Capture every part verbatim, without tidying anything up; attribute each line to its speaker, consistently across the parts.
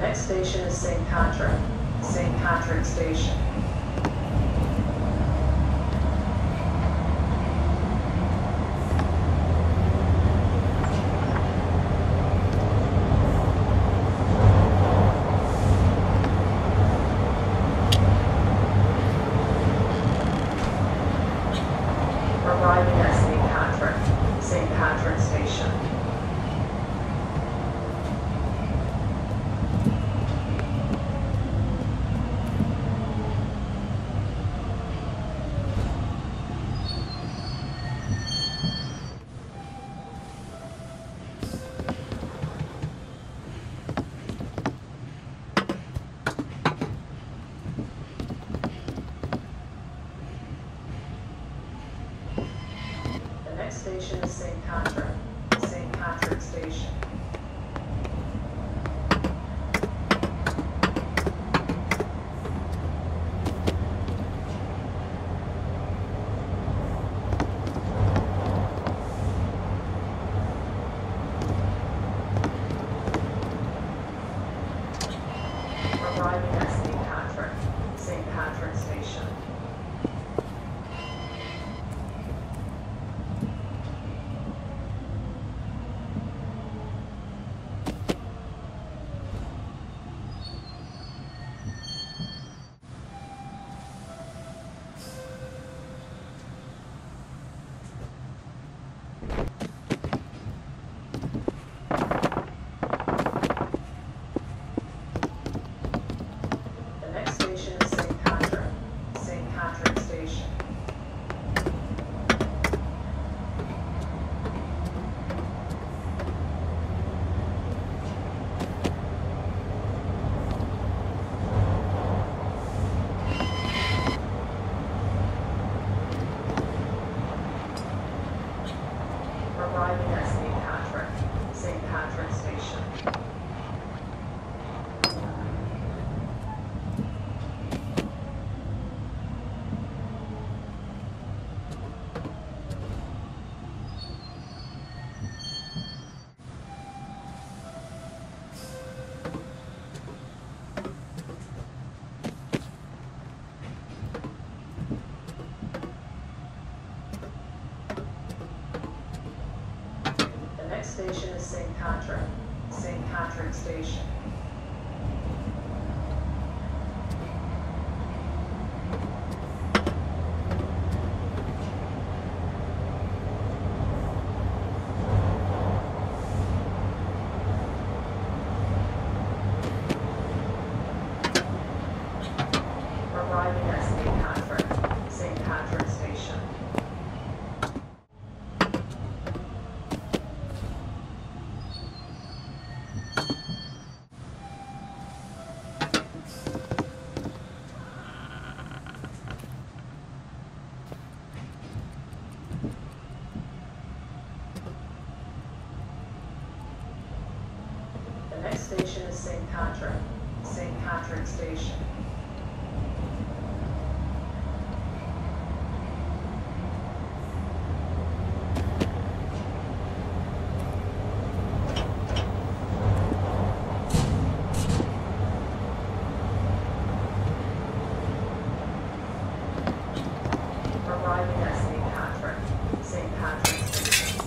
Speaker 1: next station is Saint Patrick, Saint Patrick Station. Arriving at Saint Patrick, Saint Patrick Station. The next station is Saint Patrick, Saint Patrick Station. Arriving at Saint Patrick, Saint Patrick Station. The next station is Saint Patrick, Saint Patrick Station. Arriving at Saint Patrick, Saint Patrick Station. The next station is Saint Patrick, Saint Patrick Station. Arriving at Saint Patrick, Saint Patrick Station. The next station is Saint Patrick, Saint Patrick Station. Arriving at Saint Patrick, Saint Patrick Station.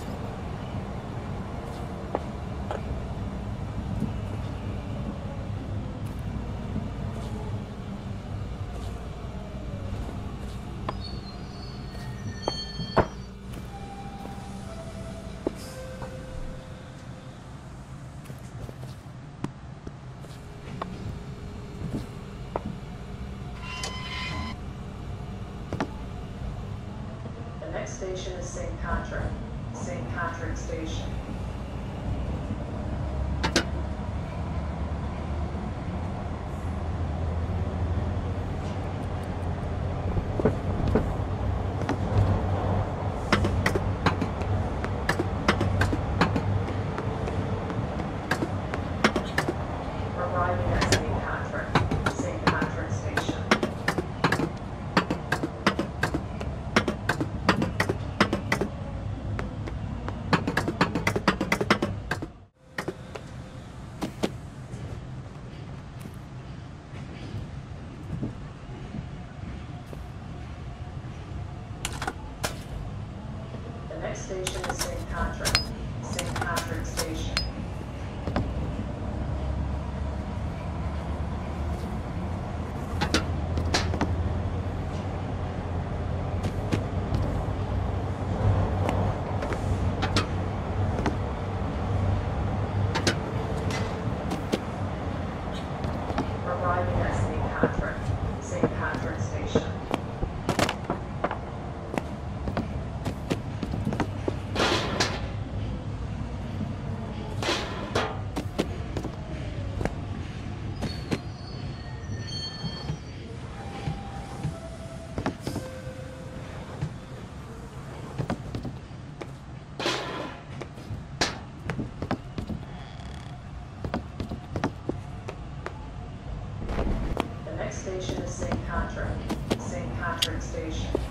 Speaker 1: The next station is Saint Patrick, Saint Patrick Station. Arriving at Saint Patrick, Saint Patrick Station. station is same contract, same contract station. Arriving at same contract, same contract station. The next station is same contract, same contract station.